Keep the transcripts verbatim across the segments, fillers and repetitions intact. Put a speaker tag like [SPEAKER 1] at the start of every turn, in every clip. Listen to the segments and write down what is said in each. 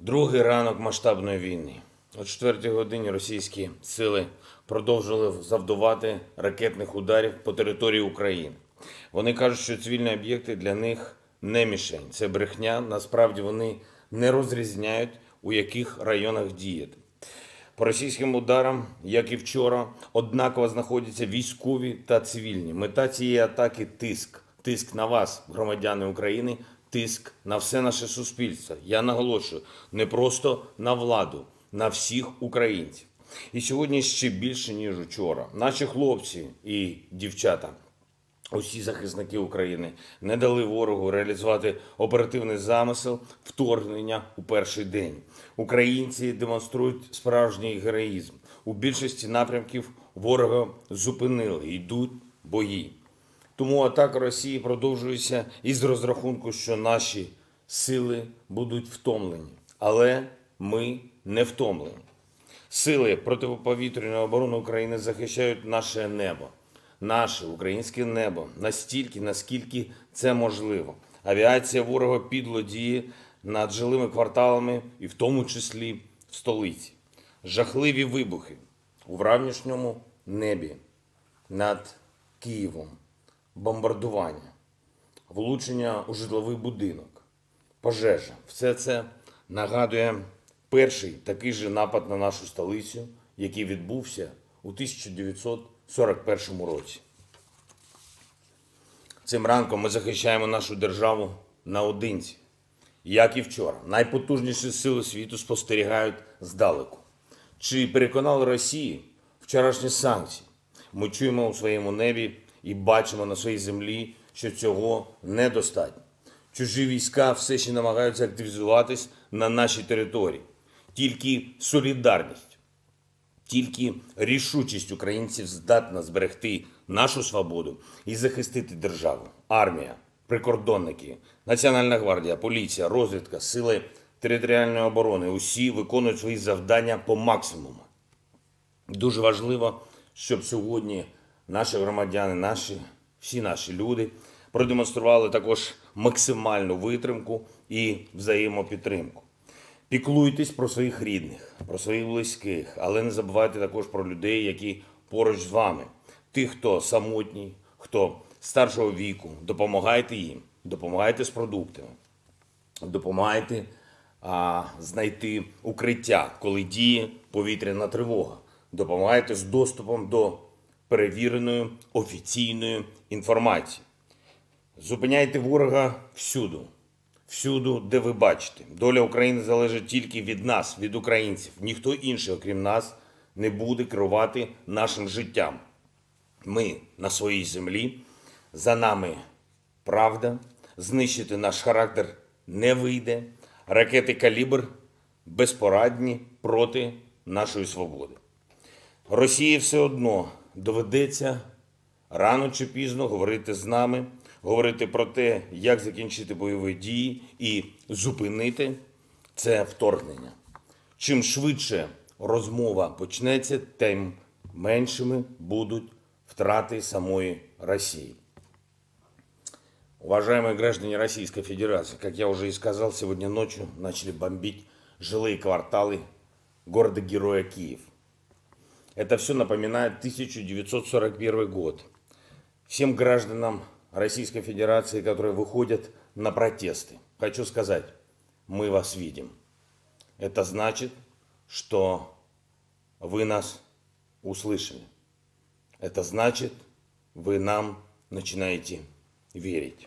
[SPEAKER 1] Другий ранок масштабної війни. О четвертій годині російські сили продовжили завдавати ракетних ударів по території України. Вони кажуть, що цивільні об'єкти для них не мішень. Це брехня. Насправді вони не розрізняють, у яких районах діяти. По російським ударам, як і вчора, однаково знаходяться військові та цивільні. Мета цієї атаки – тиск. Тиск на вас, громадяни України, тиск на все наше суспільство. Я наголошую, не просто на владу, на всіх українців. І сьогодні ще більше, ніж вчора. Наші хлопці і дівчата, усі захисники України, не дали ворогу реалізувати оперативний замисел вторгнення у перший день. Українці демонструють справжній героїзм. У більшості напрямків ворога зупинили, йдуть бої. Тому атака Росії продовжується із розрахунку, що наші сили будуть втомлені. Але ми не втомлені. Сили протиповітряної оборони України захищають наше небо. Наше українське небо настільки, наскільки це можливо. Авіація ворога підло діє над жилими кварталами і в тому числі в столиці. Жахливі вибухи у вранішньому небі над Києвом. Бомбардування, влучення у житловий будинок, пожежа. Все це нагадує перший такий же напад на нашу столицю, який відбувся у тисяча дев'ятсот сорок першому році. Цим ранком ми захищаємо нашу державу наодинці. Як і вчора, найпотужніші сили світу спостерігають здалеку. Чи переконали Росії вчорашні санкції? Ми чуємо у своєму небі і бачимо на своїй землі, що цього недостатньо. Чужі війська все ще намагаються активізуватись на нашій території. Тільки солідарність, тільки рішучість українців здатна зберегти нашу свободу і захистити державу. Армія, прикордонники, Національна гвардія, поліція, розвідка, сили територіальної оборони – усі виконують свої завдання по максимуму. Дуже важливо, щоб сьогодні наші громадяни, наші, всі наші люди продемонстрували також максимальну витримку і взаємопідтримку. Піклуйтесь про своїх рідних, про своїх близьких, але не забувайте також про людей, які поруч з вами. Тих, хто самотній, хто старшого віку, допомагайте їм, допомагайте з продуктами, допомагайте а, знайти укриття, коли діє повітряна тривога, допомагайте з доступом до перевіреної офіційної інформації. Зупиняйте ворога всюду, всюду, де ви бачите. Доля України залежить тільки від нас, від українців. Ніхто інший, окрім нас, не буде керувати нашим життям. Ми на своїй землі, за нами правда, знищити наш характер не вийде. Ракети «Калібр» безпорадні проти нашої свободи. Росії все одно доведеться рано чи пізно говорити з нами, говорити про те, як закінчити бойові дії і зупинити це вторгнення. Чим швидше розмова почнеться, тим меншими будут втраты самой России. Уважаемые граждане Российской Федерации, как я уже и сказал, сегодня ночью начали бомбить жилые кварталы города-героя Киев. Это все напоминает тысяча девятьсот сорок первый год. Всем гражданам Российской Федерации, которые выходят на протесты, хочу сказать, мы вас видим. Это значит, что вы нас услышали. Это значит, вы нам начинаете верить.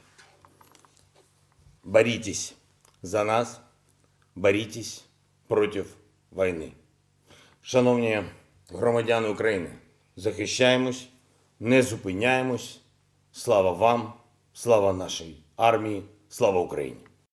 [SPEAKER 1] Боритесь за нас, боритесь против війни. Шановні громадяни України, захищаємось, не зупиняємось. Слава вам, слава нашій армії, слава Україні!